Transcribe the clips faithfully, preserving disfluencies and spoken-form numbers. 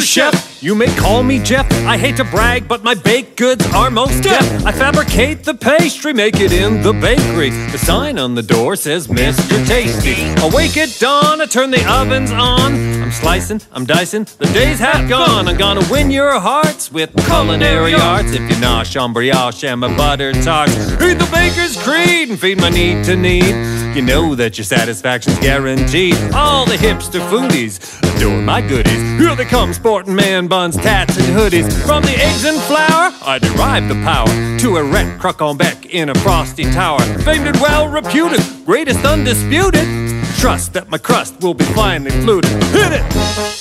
sous chef. You may call me Jeff, I hate to brag, but my baked goods are most deft. I fabricate the pastry, make it in the bakery. The sign on the door says Mister Tasty. Awake at dawn, I turn the ovens on. I'm slicing, I'm dicing, the day's half gone. I'm gonna win your hearts with culinary arts. If you nosh on brioche and my butter tarts, read the baker's creed and feed my need to need. You know that your satisfaction's guaranteed. All the hipster foodies adore my goodies. Here they come, sporting man buns, tats, and hoodies. From the eggs and flour, I derive the power to erect croquant bec in a frosty tower. Famed and well reputed, greatest undisputed. Trust that my crust will be finely fluted. Hit it!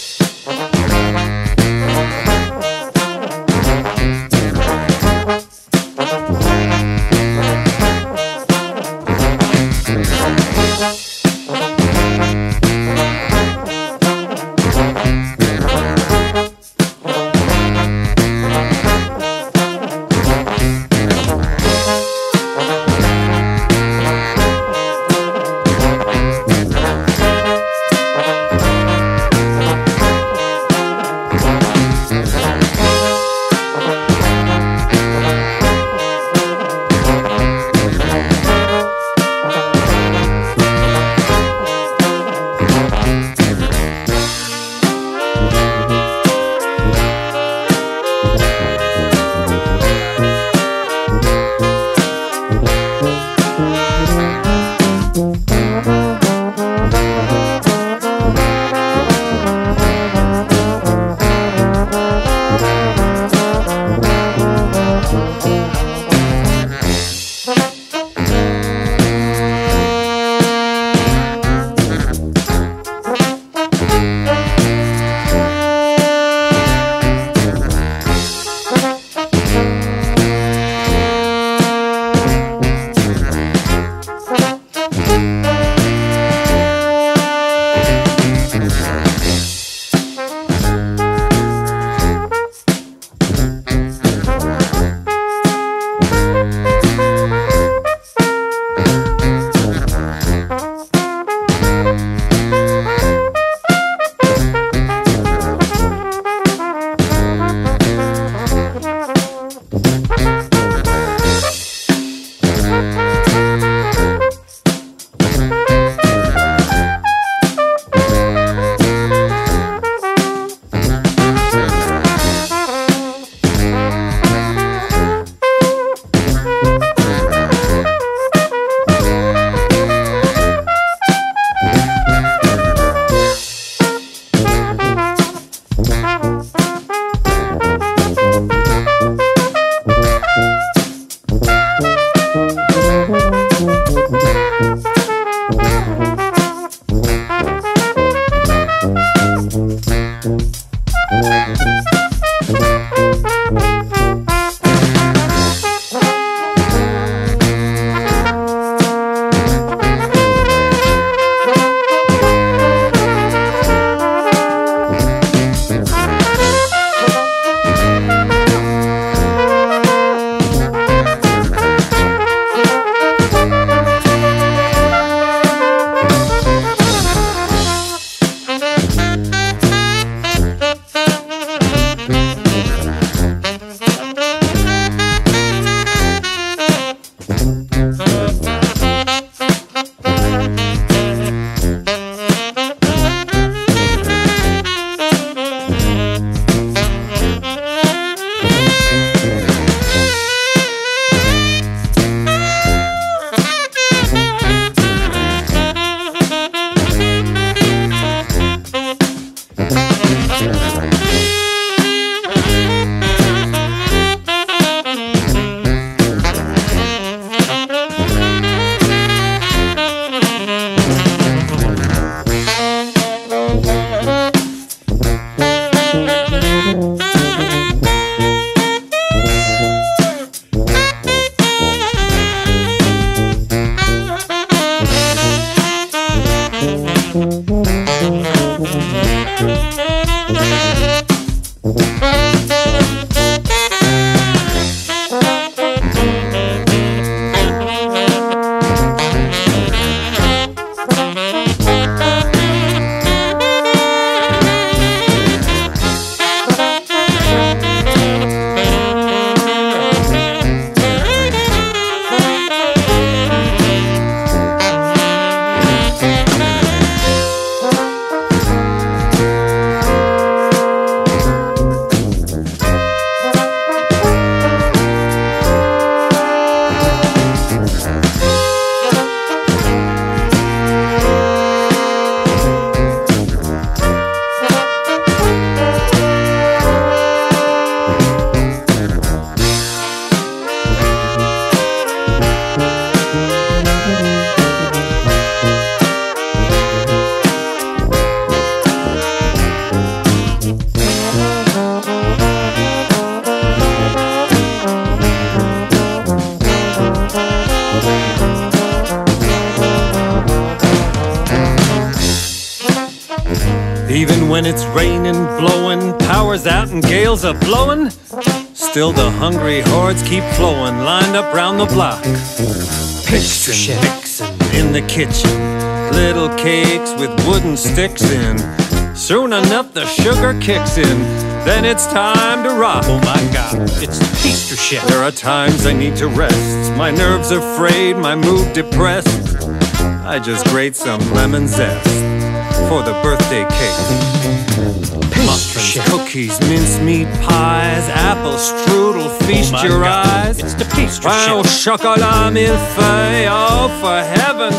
when it's raining, blowing, power's out and gales are blowing, still the hungry hordes keep flowing, lined up round the block. Pixin', mixin' in the kitchen, little cakes with wooden sticks in. Soon enough the sugar kicks in, then it's time to rock. Oh my God, it's the pastry chef. There are times I need to rest, my nerves are frayed, my mood depressed. I just grate some lemon zest for the birthday cake. Muffins, cookies, mincemeat pies, apple strudel, feast oh your God. eyes. It's the pastry Pain au chef. chocolat millefeuille, oh for heaven's